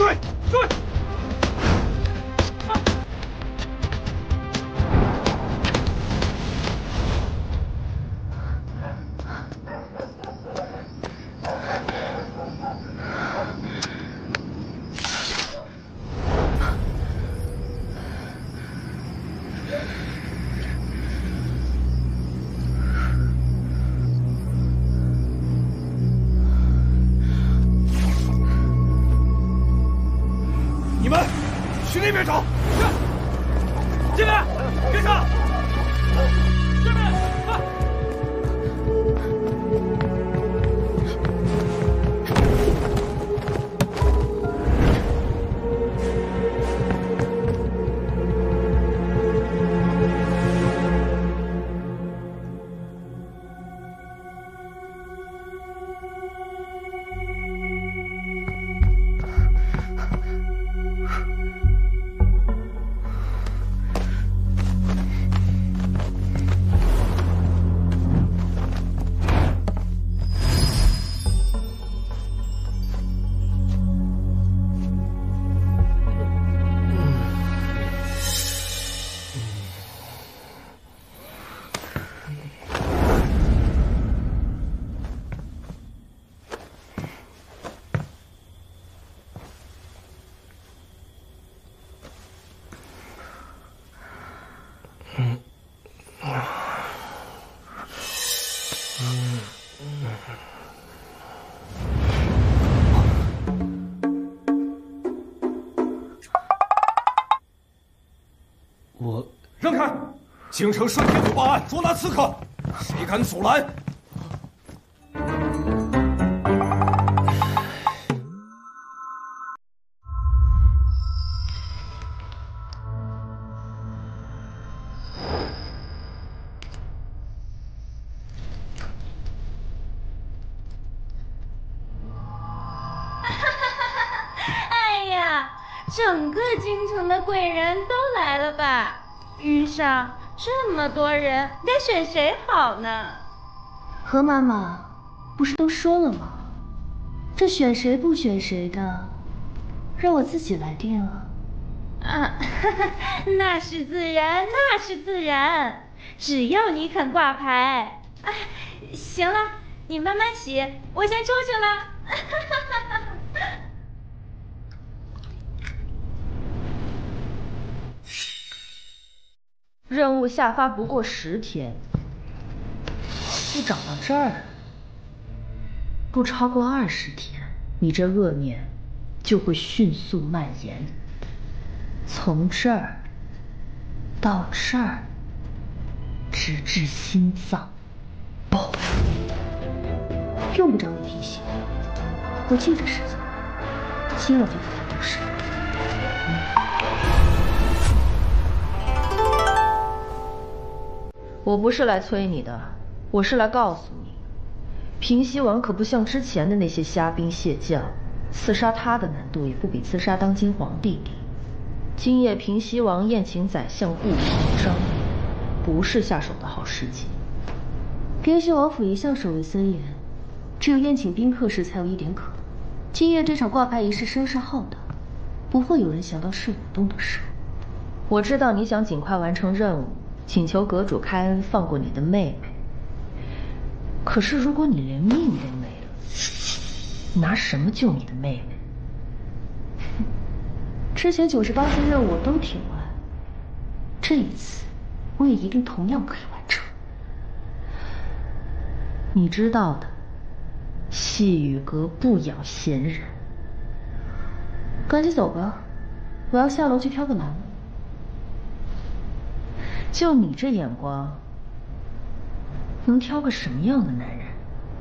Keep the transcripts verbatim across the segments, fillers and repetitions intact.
追追！你们去那边找！是。这边，跟上！这边，快！我让开！京城顺天府报案，捉拿刺客，谁敢阻拦？ 哎呀，整个京城的贵人都来了吧？遇上这么多人，该选谁好呢？ 何妈妈，不是都说了吗？这选谁不选谁的，让我自己来定啊。 啊，那是自然，那是自然，只要你肯挂牌。哎，行了，你慢慢洗，我先出去了。 任务下发不过十天，就长到这儿，不超过二十天，你这恶念就会迅速蔓延，从这儿到这儿，直至心脏爆。 用不着你提醒，我记着时间，接了就不太懂事。 我不是来催你的，我是来告诉你，平西王可不像之前的那些虾兵蟹将，刺杀他的难度也不比刺杀当今皇帝低。今夜平西王宴请宰相顾平章，不是下手的好时机。 平西王府一向守卫森严，只有宴请宾客时才有一点可能。今夜这场挂牌仪式声势浩大，不会有人想到是武东的事。 我知道你想尽快完成任务，请求阁主开恩放过你的妹妹。可是如果你连命都没了，拿什么救你的妹妹？ 之前九十八天任务我都挺完，这一次我也一定同样可以完成。 你知道的，细雨阁不养闲人。 赶紧走吧，我要下楼去挑个男的。 就你这眼光，能挑个什么样的男人？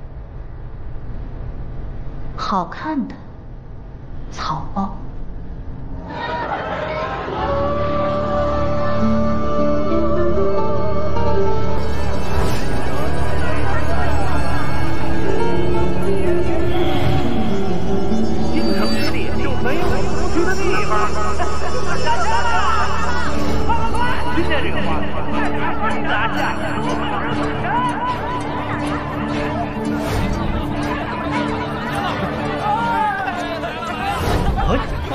好看的草包。 京城之里就没有我不去的地方。下架了！快快快！今天这个话题，拿下！哎。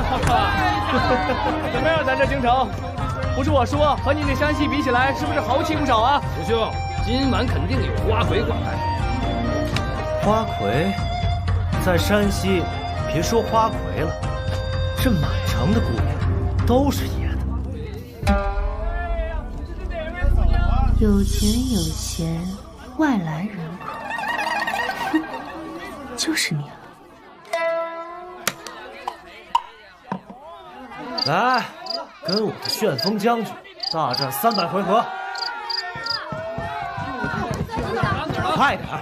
京城，不是我说，和你那山戏比起来，是不是豪气不少啊？ 师兄，今晚肯定有花魁挂牌。 花魁，在山西，别说花魁了，这满城的姑娘都是野的。 有钱有闲，外来人口，哼，就是你了。 来，跟我的旋风将军大战三百回合，快点儿！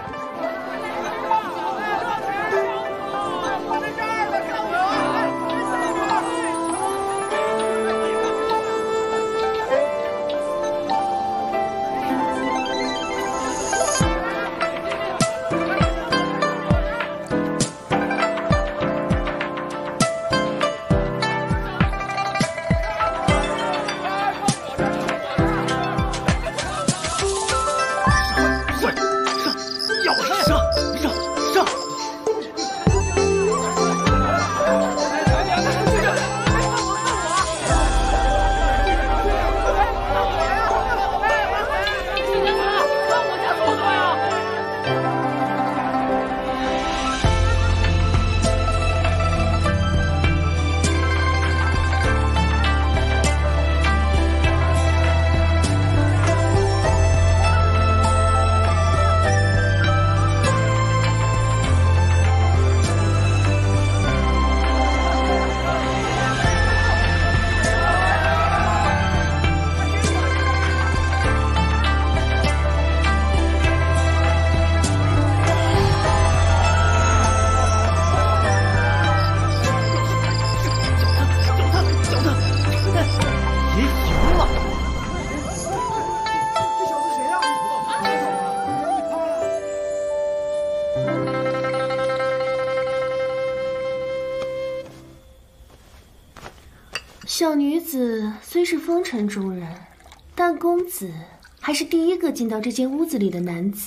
小女子虽是风尘中人，但公子还是第一个进到这间屋子里的男子。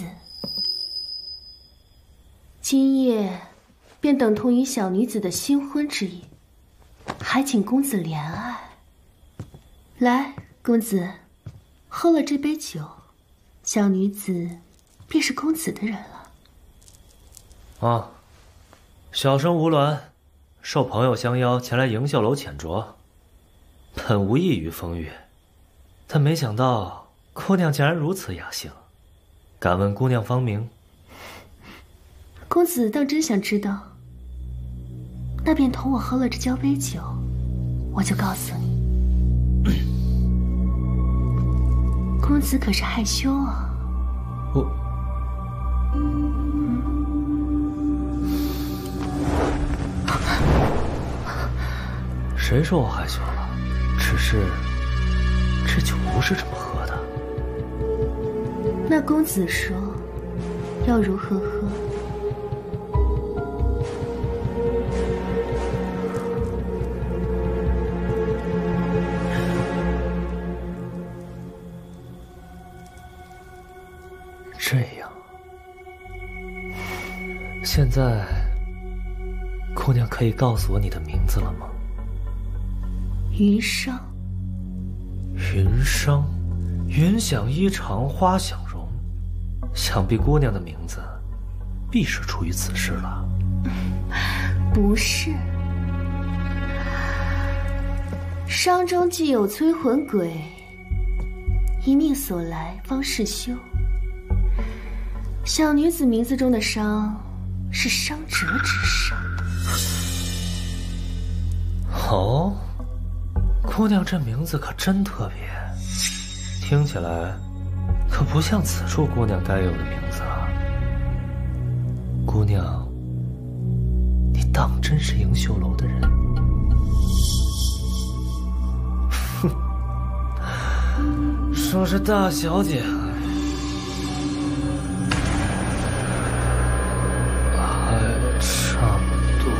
今夜便等同于小女子的新婚之意，还请公子怜爱。来，公子，喝了这杯酒，小女子便是公子的人了。 啊，小生吴鸾，受朋友相邀前来迎秀楼浅酌。本无意于风月，但没想到姑娘竟然如此雅兴，敢问姑娘芳名？ 公子当真想知道，那便同我喝了这交杯酒，我就告诉你。公子可是害羞啊？ 我，谁说我害羞了？只是这酒不是这么喝的。 那公子说要如何喝？ 这样，现在姑娘可以告诉我你的名字了吗？ 云裳。 云裳，云想衣裳花想容，想必姑娘的名字必是出于此事了。 不是，裳中既有催魂鬼，一命所来方是休。小女子名字中的裳是伤者之伤。 哦，姑娘这名字可真特别，听起来可不像此处姑娘该有的名字啊。姑娘，你当真是迎秀楼的人？哼，说是大小姐，还差不多。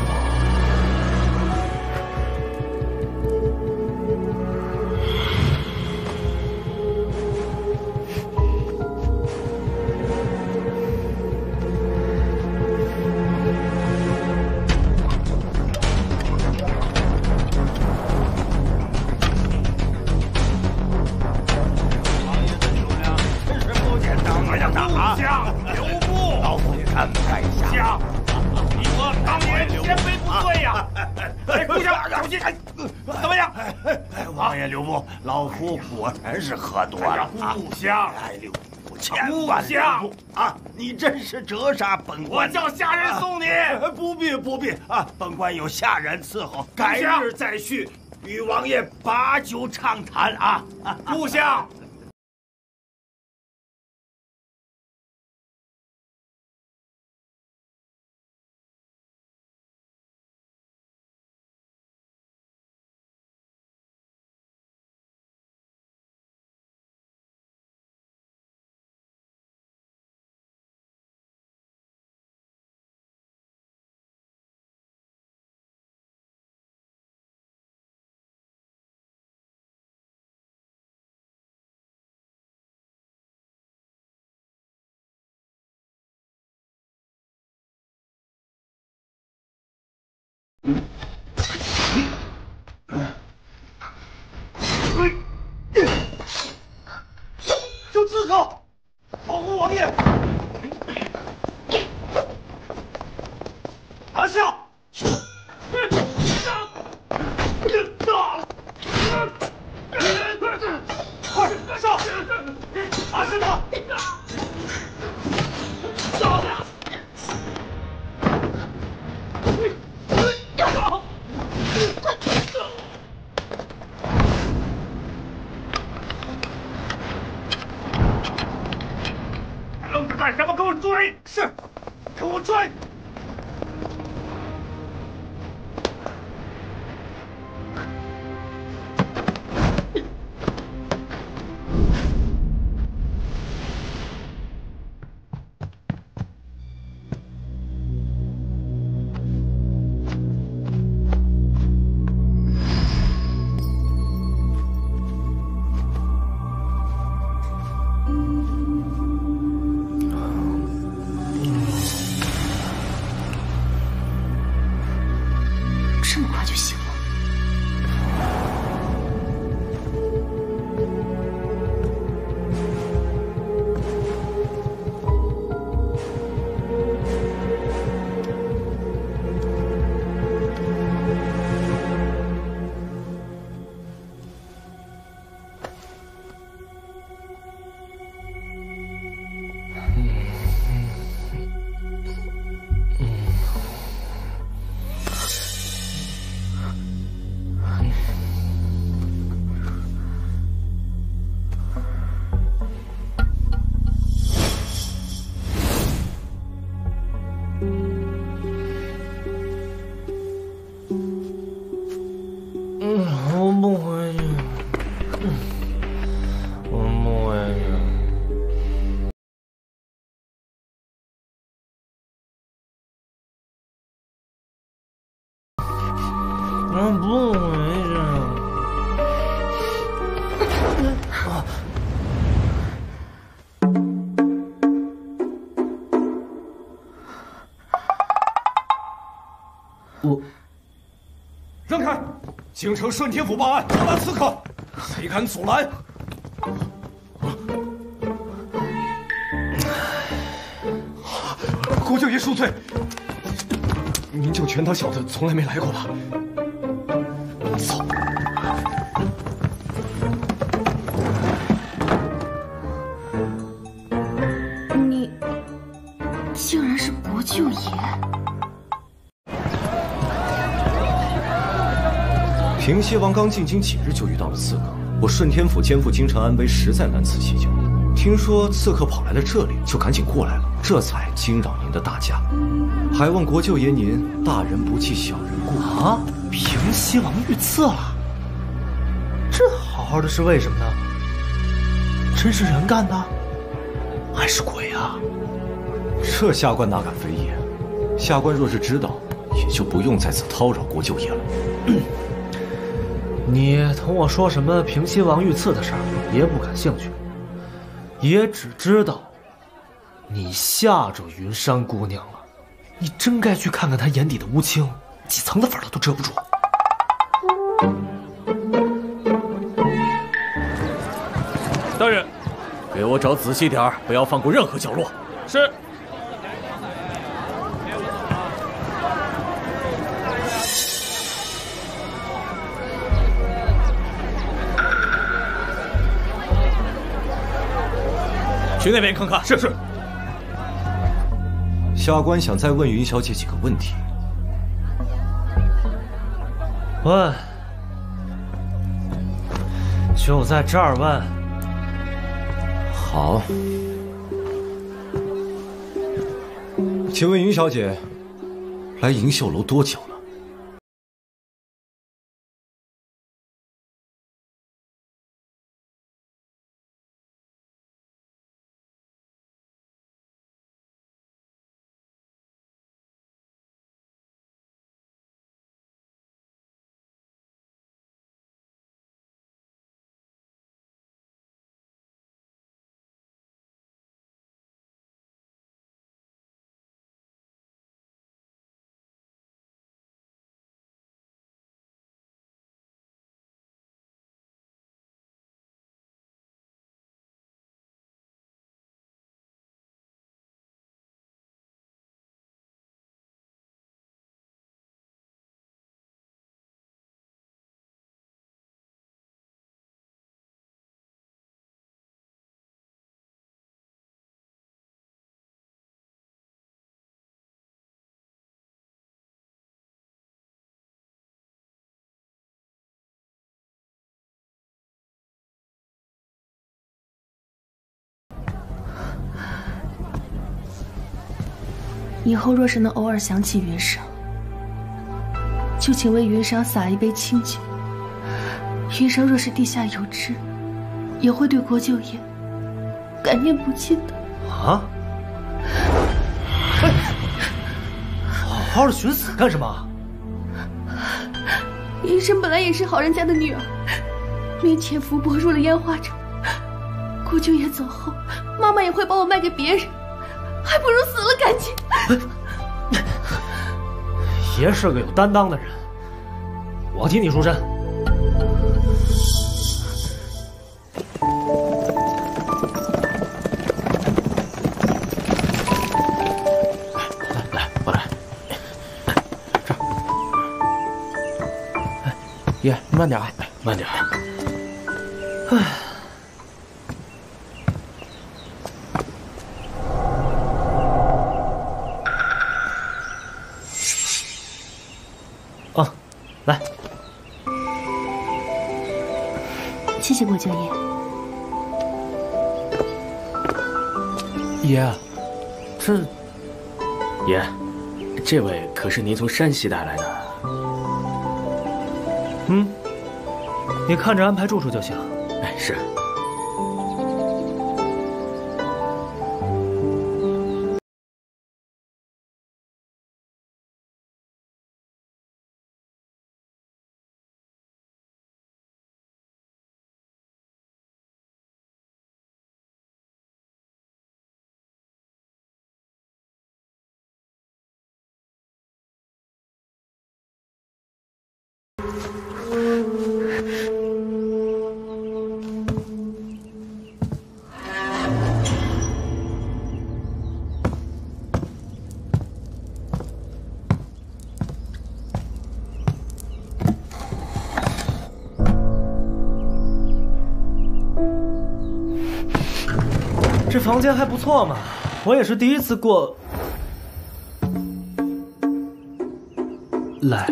相，留步！ 老夫敢不敢下？ 相，你我当年先辈不对呀！哎，顾相，小心！怎么样？ 王爷留步，老夫果然是喝多了啊！ 顾相， 哎，留步，千万留步啊！你真是折杀本官！ 我叫下人送你。 不必不必啊，本官有下人伺候，改日再续。 与王爷把酒畅谈啊！ 顾相， 就刺客，保护王爷！拿下！快上！打死他！ 愣着干什么？给我追！是，给我追！ 这么快就醒了？ 我不回去。我让开！京城顺天府报案，捉拿刺客，谁敢阻拦？国舅爷恕罪，您就全当小的从来没来过吧。走。 你竟然是国舅爷！ 平西王刚进京几日就遇到了刺客，我顺天府肩负京城安危，实在难辞其咎。听说刺客跑来了这里，就赶紧过来了，这才惊扰您的大驾。还望国舅爷您大人不计小人过啊！平西王遇刺了，这好好的是为什么呢？真是人干的，还是鬼啊？ 这下官哪敢非议？下官若是知道，也就不用在此叨扰国舅爷了。 你同我说什么平西王遇刺的事儿，也不感兴趣，也只知道你吓着云山姑娘了。你真该去看看她眼底的无情，几层的粉都遮不住。 大人，给我找仔细点儿，不要放过任何角落。 是。 去那边看看。 是是。 下官想再问云小姐几个问题。 问。就在这儿问。 好。请问云小姐，来银秀楼多久了？ 以后若是能偶尔想起云裳，就请为云裳洒一杯清酒。云裳若是地下有知，也会对国舅爷感念不尽的。 啊！哎，好好的寻死干什么？ 云裳本来也是好人家的女儿，命潜伏步入了烟花城。国舅爷走后，妈妈也会把我卖给别人。还不如死了干净。 爷是个有担当的人，我替你赎身。 来来，我来。这儿。哎，爷，你慢点啊，慢点。哎。 来， 谢谢国舅爷。爷，这爷，这位可是您从山西带来的。 嗯，你看着安排住处就行。 哎，是。 这房间还不错嘛，我也是第一次过来。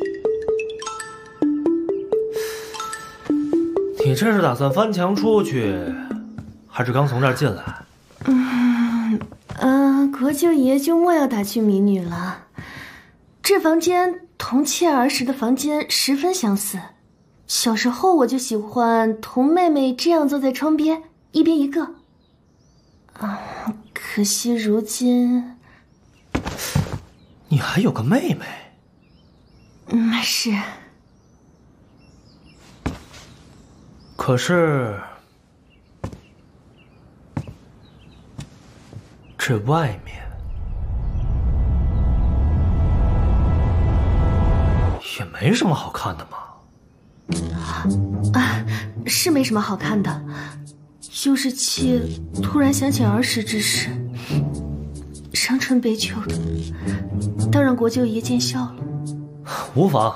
你这是打算翻墙出去，还是刚从这儿进来？ 嗯嗯，国舅爷就莫要打趣民女了。这房间同妾儿时的房间十分相似，小时候我就喜欢同妹妹这样坐在窗边，一边一个。啊，可惜如今你还有个妹妹。 嗯，是。 可是这外面也没什么好看的嘛。 啊，是没什么好看的，就是妾突然想起儿时之事。 伤春悲秋的，倒让国舅爷见笑了。 无妨。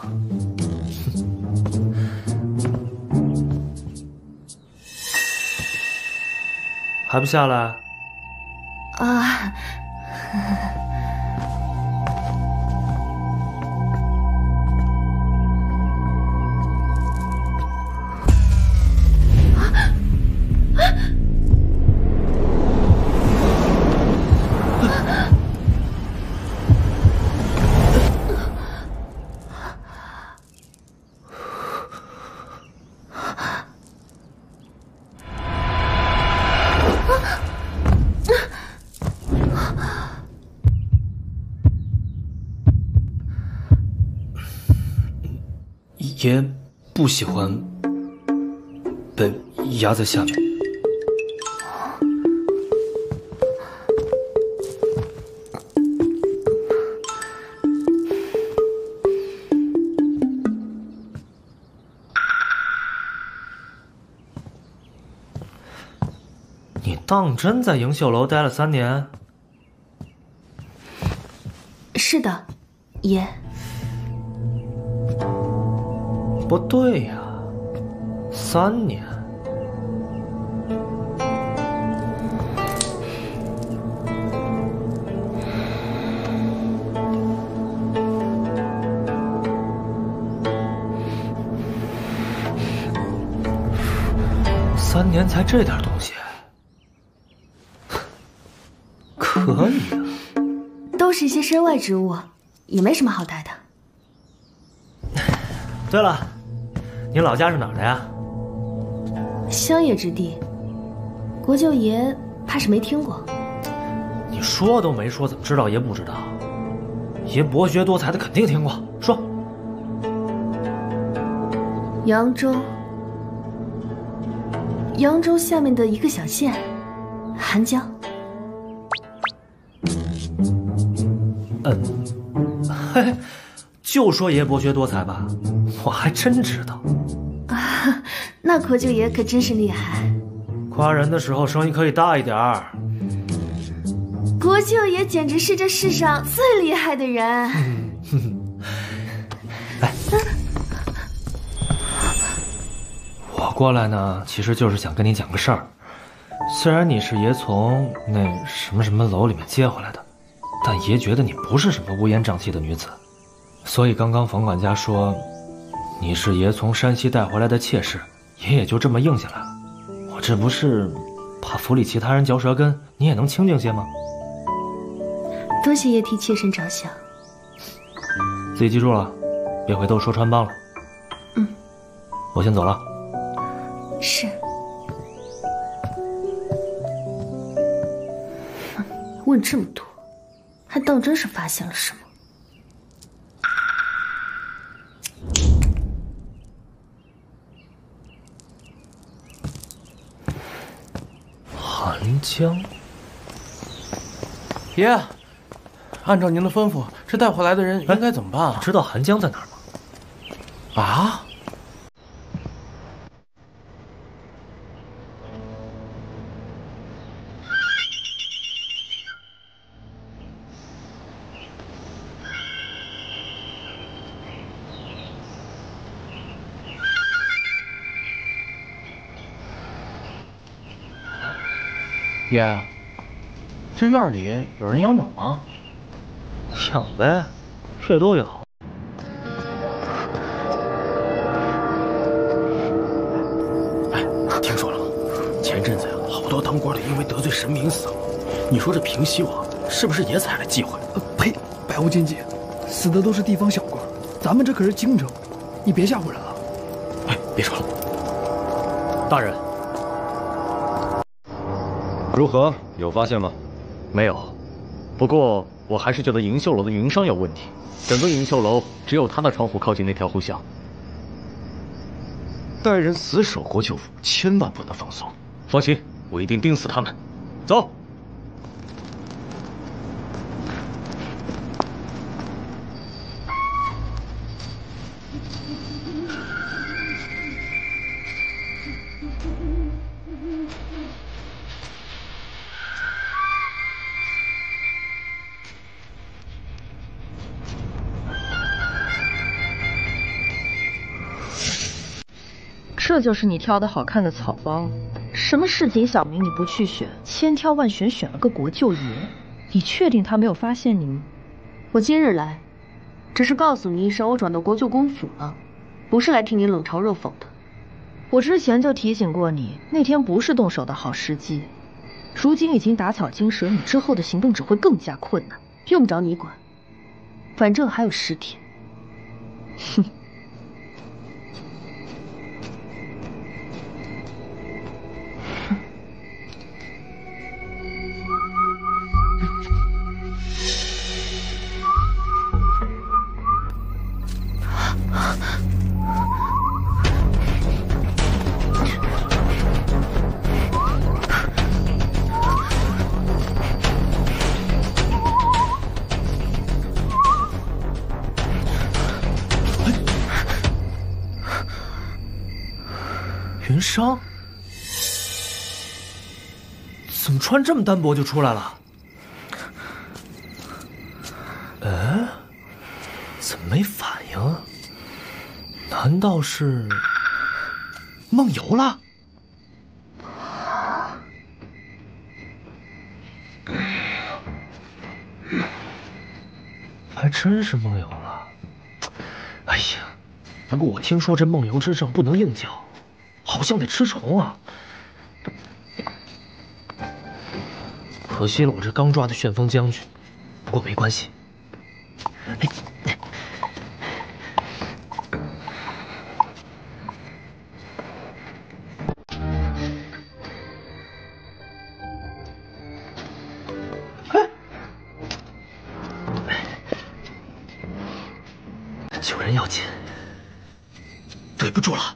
还不下来？ 啊。 爷不喜欢被压在下面。你当真在盈秀楼待了三年？ 是的，爷。 不对呀，三年。三年才这点东西，可以啊。 都是一些身外之物，也没什么好带的。 对了。你老家是哪儿的呀？ 乡野之地，国舅爷怕是没听过。 你说都没说，怎么知道爷不知道？爷博学多才的，肯定听过。说。 扬州，扬州下面的一个小县，韩江。 嗯，嘿，就说爷博学多才吧，我还真知道。 啊，那国舅爷可真是厉害。 夸人的时候声音可以大一点儿。 国舅爷简直是这世上最厉害的人。 嗯、来，我过来呢，其实就是想跟你讲个事儿。虽然你是爷从那什么什么楼里面接回来的，但爷觉得你不是什么乌烟瘴气的女子，所以刚刚冯管家说你是爷从山西带回来的妾室，爷也就这么应下来了。我这不是怕府里其他人嚼舌根，你也能清静些吗？ 多谢爷替妾身着想， 自己记住了，别回头说穿帮了。 嗯， 我先走了。 是。问这么多，还当真是发现了什么？ 韩江， 爷，按照您的吩咐，这带回来的人应该怎么办啊？ 知道韩江在哪儿吗？ 啊？爷，这院里有人养鸟吗？ 养呗，这都有。 哎，听说了吗？前阵子呀，好多当官的因为得罪神明死了。你说这平西王是不是也踩了忌讳？ 呃，呸！百无禁忌，死的都是地方小官，咱们这可是京城，你别吓唬人了。 哎，别说了。 大人。如何？有发现吗？ 没有，不过我还是觉得银秀楼的营商有问题。整个银秀楼只有他的窗户靠近那条户巷。 带人死守国舅府，千万不能放松。 放心，我一定盯死他们。走。 这就是你挑的好看的草包。什么市井小民你不去选，千挑万选选了个国舅爷，你确定他没有发现你吗？ 我今日来，只是告诉你一声，我转到国舅公府了，不是来听你冷嘲热讽的。 我之前就提醒过你，那天不是动手的好时机。如今已经打草惊蛇，你之后的行动只会更加困难。 用不着你管，反正还有十天。 哼。 云裳，怎么穿这么单薄就出来了？哎，怎么没反应？难道是梦游了？还真是梦游了。哎呀，不过我听说这梦游之症不能硬嚼。好像得吃虫啊！可惜了我这刚抓的旋风将军，不过没关系。哎，救人要紧，对不住了。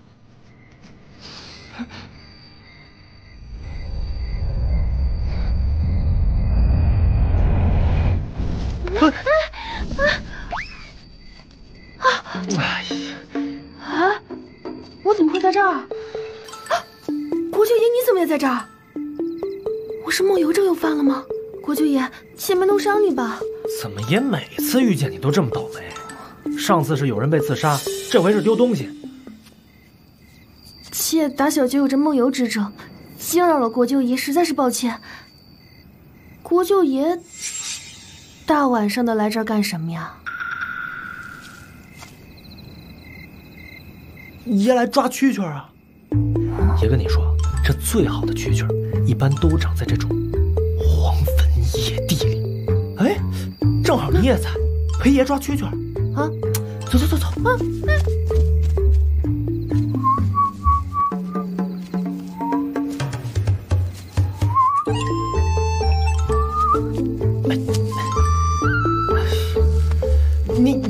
哎呀！ 啊！我怎么会在这儿？啊！国舅爷，你怎么也在这儿？我是梦游症又犯了吗？国舅爷，切没弄伤你吧？ 怎么也每次遇见你都这么倒霉？上次是有人被刺杀，这回是丢东西。 妾打小就有着梦游之症，惊扰了国舅爷，实在是抱歉。国舅爷大晚上的来这儿干什么呀？ 爷来抓蛐蛐啊！爷跟你说，这最好的蛐蛐一般都长在这种荒坟野地里。哎，正好你也在，陪爷抓蛐蛐啊！走走走走啊！你。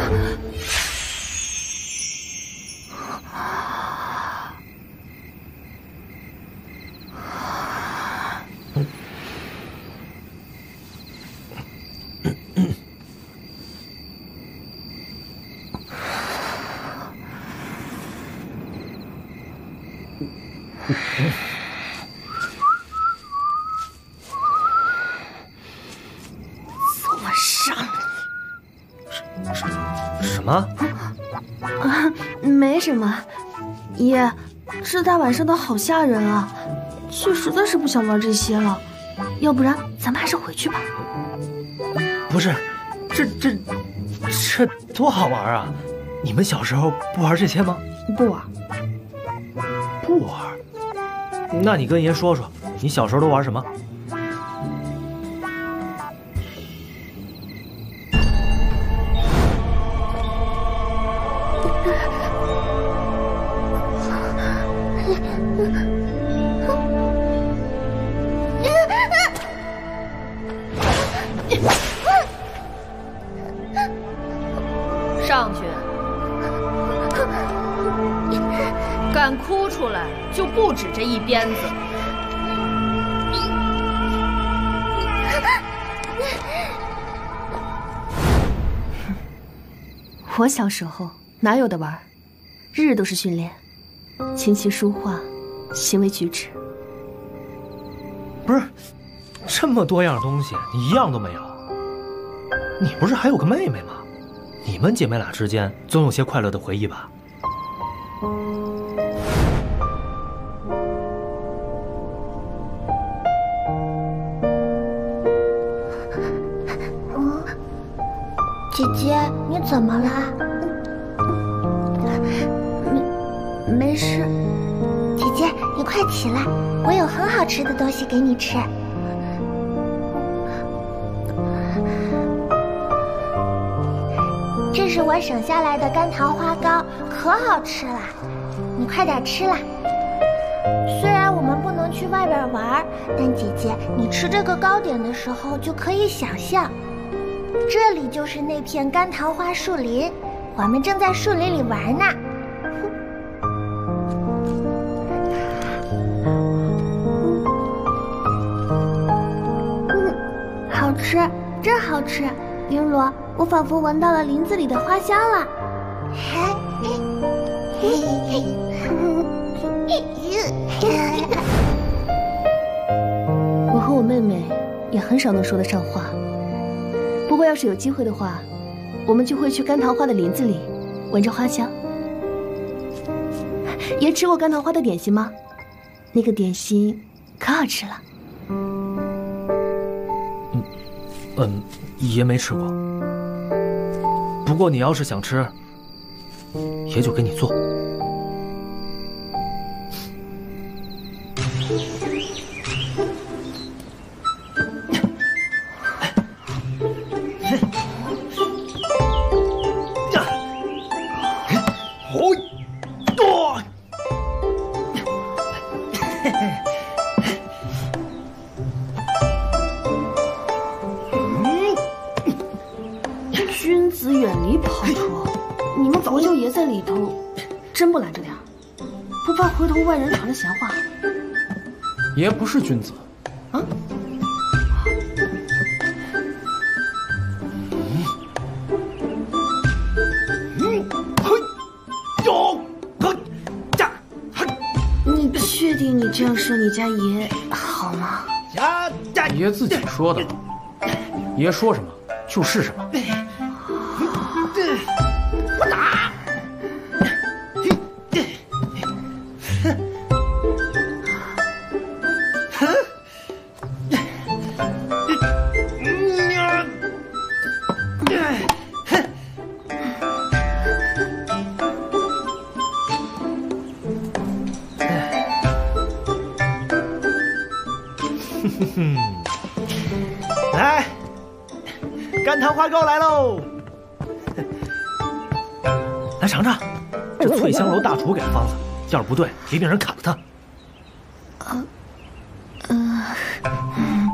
我杀了你！什什么？ 啊，没什么。爷，这大晚上的好吓人啊！妾实在是不想玩这些了，要不然咱们还是回去吧。 不是，这这这多好玩啊！你们小时候不玩这些吗？ 不玩。 不玩？那你跟爷说说，你小时候都玩什么？ 上去！敢哭出来，就不止这一鞭子。 我小时候哪有的玩，日日都是训练，琴棋书画，行为举止。 不是，这么多样东西，你一样都没有。你不是还有个妹妹吗？你们姐妹俩之间总有些快乐的回忆吧？ 姐姐，你怎么了？没没事。姐姐，你快起来，我有很好吃的东西给你吃。这是我省下来的干桃花糕，可好吃了，你快点吃啦。虽然我们不能去外边玩，但姐姐，你吃这个糕点的时候就可以想象，这里就是那片干桃花树林，我们正在树林里玩呢。嗯，好吃，真好吃，璎珞，我仿佛闻到了林子里的花香了。 我和我妹妹也很少能说得上话，不过要是有机会的话，我们就会去干桃花的林子里，闻着花香。爷吃过干桃花的点心吗？那个点心可好吃了。 嗯嗯，爷没吃过。不过你要是想吃，爷就给你做。 君子远离庖厨，你们佛舅爷在里头，真不拦着点儿，不怕回头外人传了闲话？ 爷不是君子。 啊？你确定你这样说你家爷好吗？ 爷自己说的，爷说什么就是什么。 我打！ 来，干桃花糕来喽！来尝尝，这翠香楼大厨给的方子，要是不对，别命人砍了他。 呃，呃，嗯，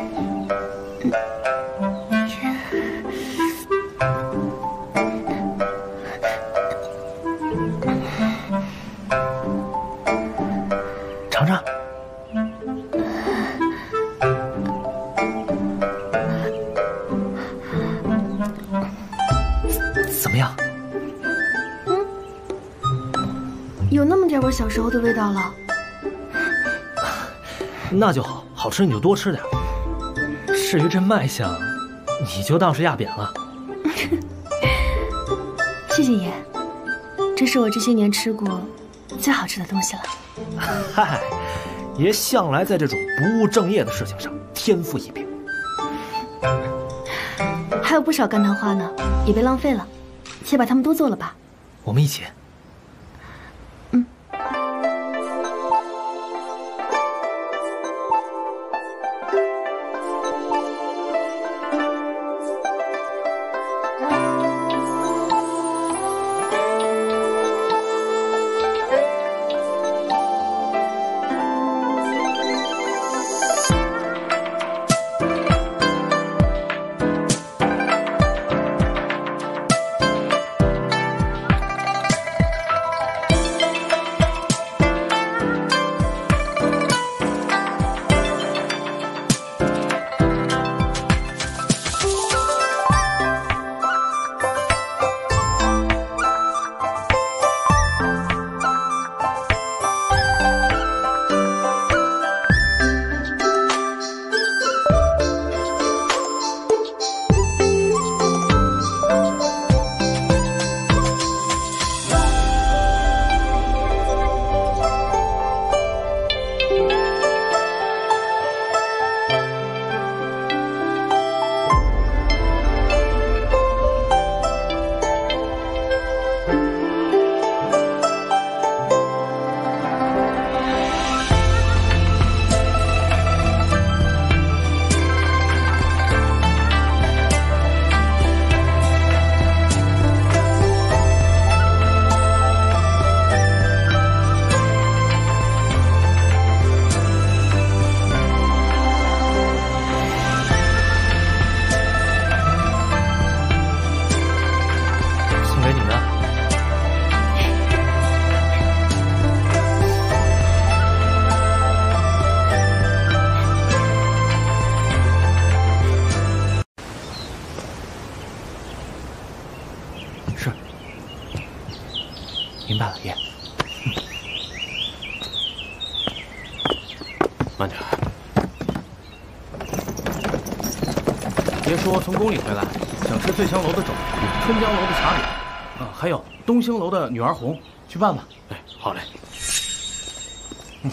尝尝。怎么样？ 有那么点我小时候的味道了。 那就好，好吃你就多吃点。至于这卖相，你就当是压扁了。 谢谢爷，这是我这些年吃过最好吃的东西了。 嗨，爷向来在这种不务正业的事情上天赋异禀。 还有不少干桃花呢，也别浪费了，先把它们都做了吧。 我们一起。 明白了，爷。 慢点。 爷说从宫里回来，想吃醉香楼的肘子，春江楼的茶饼，啊，还有东兴楼的女儿红，去办吧。 哎，好嘞。 嗯，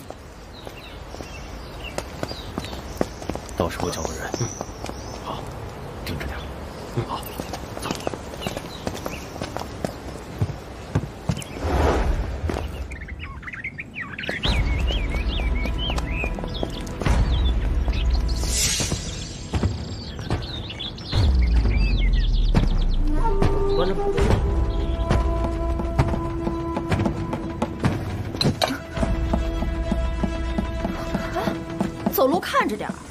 到时候叫个人。嗯，好，盯着点。嗯，好，走。关着门。 走路看着点儿。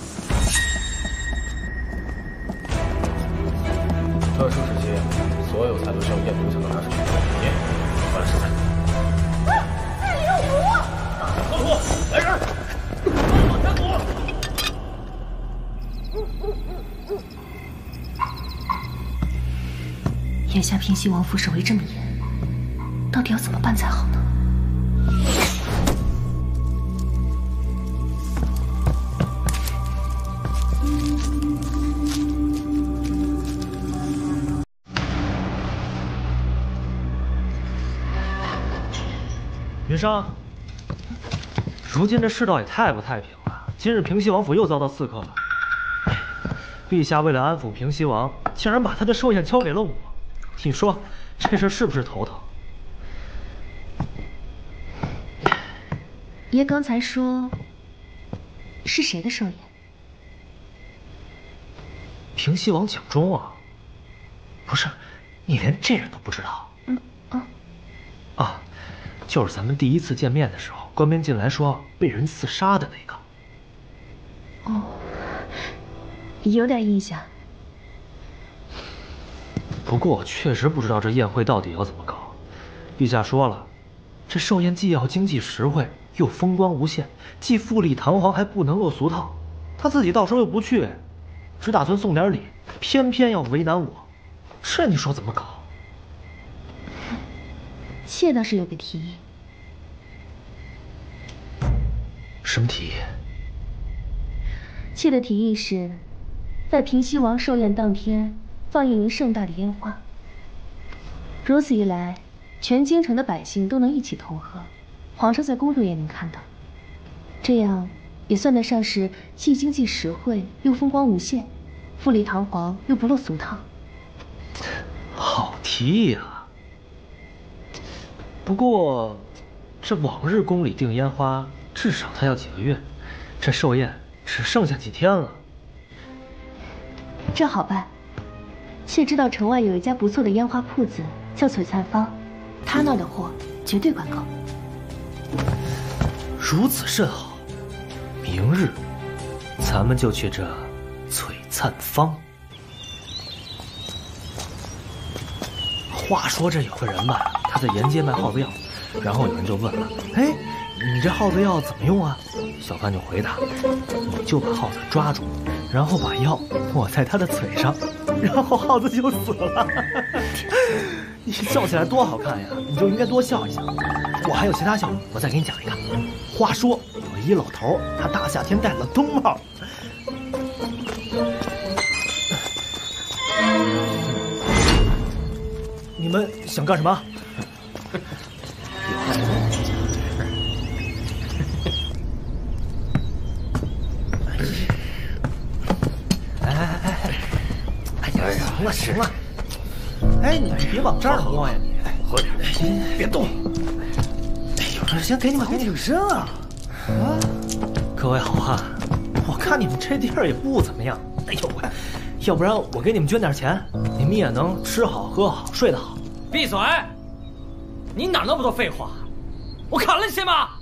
特殊时期，所有菜都需要验毒才能拿出去。你，过来吃菜。 菜里有毒！ 河图，来人！往下躲！ 眼下平西王府守卫这么严，到底要怎么办才好呢？ 云裳，如今这世道也太不太平了。今日平西王府又遭到刺客了。陛下为了安抚平西王，竟然把他的寿宴交给了我。你说这事是不是头疼？ 爷刚才说是谁的寿宴？ 平西王蒋忠啊！不是，你连这人都不知道？ 嗯啊啊！就是咱们第一次见面的时候，官兵进来说被人刺杀的那个。 哦，有点印象。 不过我确实不知道这宴会到底要怎么搞。陛下说了，这寿宴既要经济实惠，又风光无限，既富丽堂皇，还不能落俗套。他自己到时候又不去，只打算送点礼，偏偏要为难我，这你说怎么搞？ 妾倒是有个提议。 什么提议？ 妾的提议是，在平西王寿宴当天放映一盛大的烟花。如此一来，全京城的百姓都能一起同贺，皇上在宫中也能看到，这样也算得上是既经济实惠又风光无限，富丽堂皇又不落俗套。 好提议啊！不过，这往日宫里订烟花至少它要几个月，这寿宴只剩下几天了。 这好办，妾知道城外有一家不错的烟花铺子，叫璀璨坊，他那儿的货绝对管够。 如此甚好，明日咱们就去这璀璨坊。话说这有个人吧，他在沿街卖耗子药，然后有人就问了：“哎，你这耗子药怎么用啊？”小贩就回答：“你就把耗子抓住，然后把药抹在他的嘴上，然后耗子就死了。”你笑起来多好看呀，你就应该多笑一下。我还有其他笑话，我再给你讲一个。话说有一老头，他大夏天戴了冬帽。你们想干什么？哎哎哎哎！哎呀，行了行了，哎，你别往这儿摸呀！你喝点，别动。哎呦，行，给你们，给你们深啊！啊，各位好汉，我看你们这地儿也不怎么样。哎呦喂！要不然我给你们捐点钱，你们也能吃好喝好睡得好。 闭嘴！你哪那么多废话？我砍了你先吧！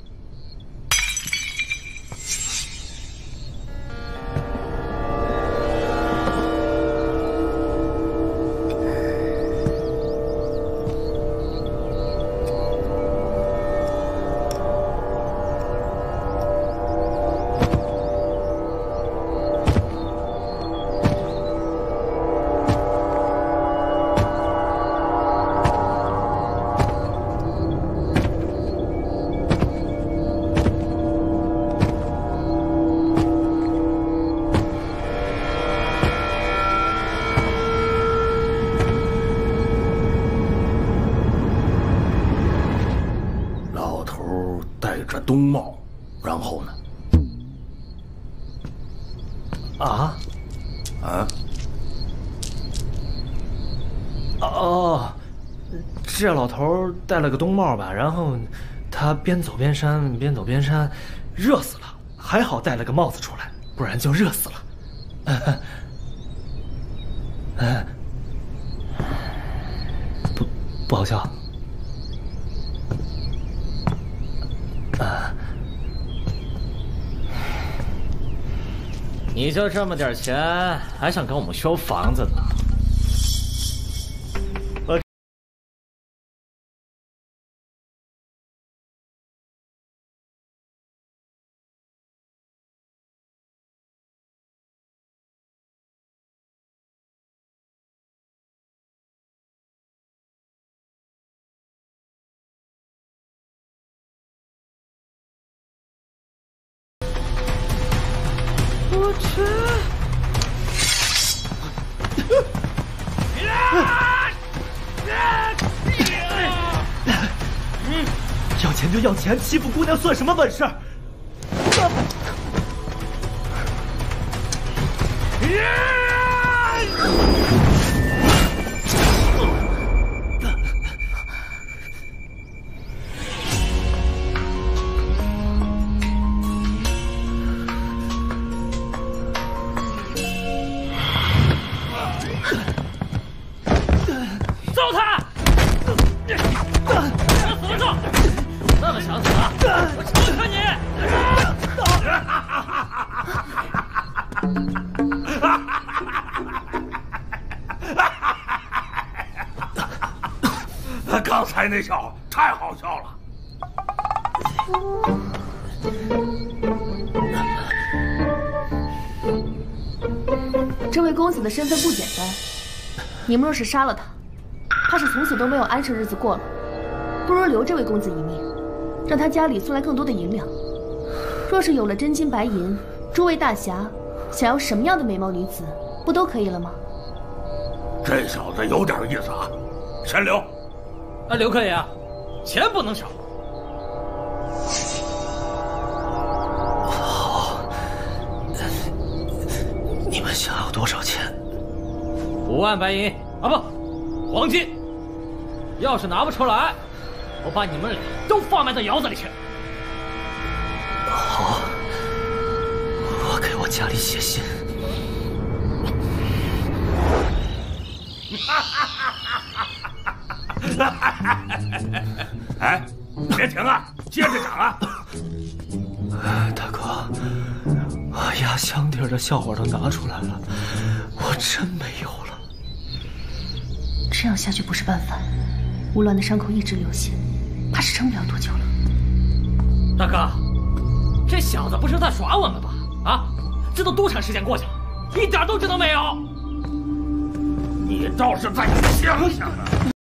东茂，然后呢？ 啊？ 啊？ 哦，这老头戴了个冬帽吧，然后他边走边扇，边走边扇，热死了。还好戴了个帽子出来，不然就热死了。嗯，不不好笑。啊， 你就这么点钱，还想跟我们修房子呢？我。我去！ 要钱就要钱，欺负姑娘算什么本事？ 揍他！死了揍！那么想死啊？我抽抽你！ 刚才那笑太好笑了。 这位公子的身份不简单，你们若是杀了他，怕是从此都没有安生日子过了。不如留这位公子一命，让他家里送来更多的银两。若是有了真金白银，诸位大侠想要什么样的美貌女子，不都可以了吗？ 这小子有点意思啊，先留。 啊，留可以啊，钱不能少。 好，你们想要多少钱？ 五万白银啊，不，黄金。要是拿不出来，我把你们俩都放埋到窑子里去。 好，我给我家里写信。 哎，别停啊，接着讲啊！ 大哥，我压箱底的笑话都拿出来了，我真没有了。 这样下去不是办法，吴鸾的伤口一直流血，怕是撑不了多久了。 大哥，这小子不是在耍我们吧？啊，这都多长时间过去了，一点斗志都没有。 你倒是再想想啊！